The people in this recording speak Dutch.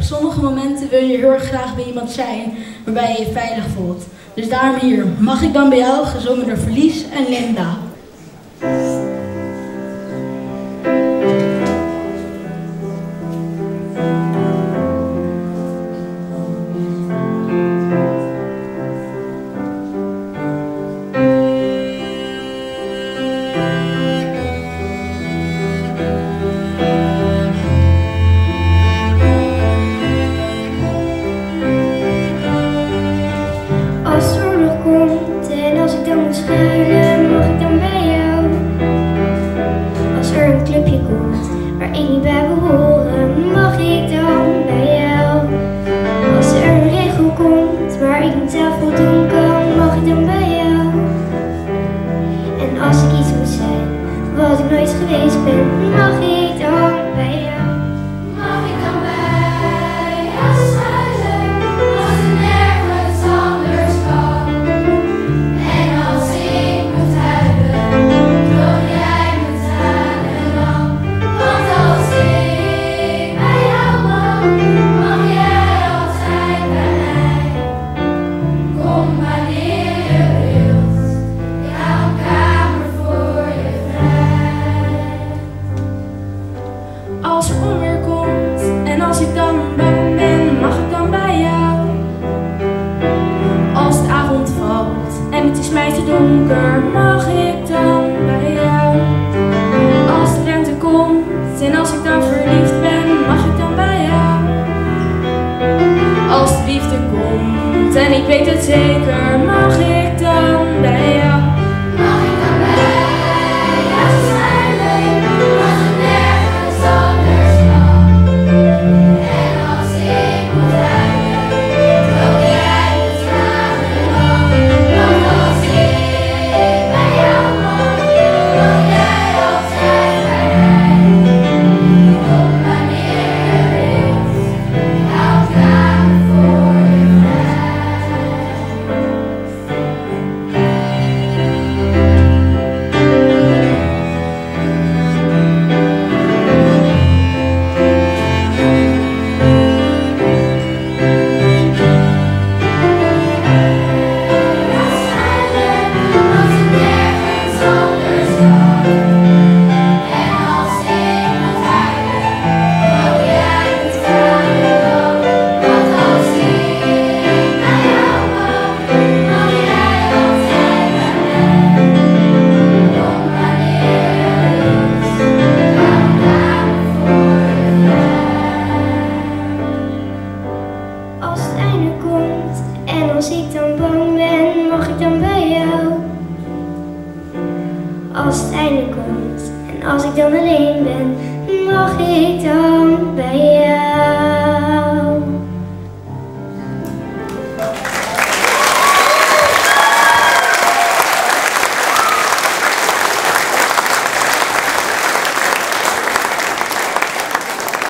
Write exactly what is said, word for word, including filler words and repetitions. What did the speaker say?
sommige momenten wil je heel erg graag bij iemand zijn waarbij je je veilig voelt. Dus daarom hier, Mag ik dan bij jou, gezongen door Verlies en Linda. Wat ik nooit geweest ben, mag ik dan bij jou? Mag ik dan bij jou schuilen, als ik nergens anders kan? En als ik moet huilen, droog jij me tranen dan? Want als ik bij jou mag, mag jij altijd bij mij. Kom wanneer je wilt, ik hou een kamer voor je vrij. Als er onweer komt en als ik dan bang ben, mag ik dan bij jou? Als de avond valt en het is mij te donker, mag ik dan bij jou? Als de lente komt en als ik dan verliefd ben, mag ik dan bij jou? Als de liefde komt en ik weet het zeker, mag ik dan bij jou? Mag ik dan bij jou schuilen, als ik nergens anders kan? En als ik moet huilen, droog jij me tranen dan? Want als ik bij jou mag, mag jij altijd bij mij. Kom wanneer je wilt, ik hou een kamer voor je vrij. Als ik nergens anders kan. En als ik moet huilen, mag jij me tranen dan? Want als ik bij jou mag, mag jij altijd bij mij. Kom wanneer je wilt, ik hou een kamer voor je vrij. Als het einde komt en als ik dan bang ben, mag ik dan bij jou? Als het einde komt en als ik dan alleen ben, mag ik dan bij jou?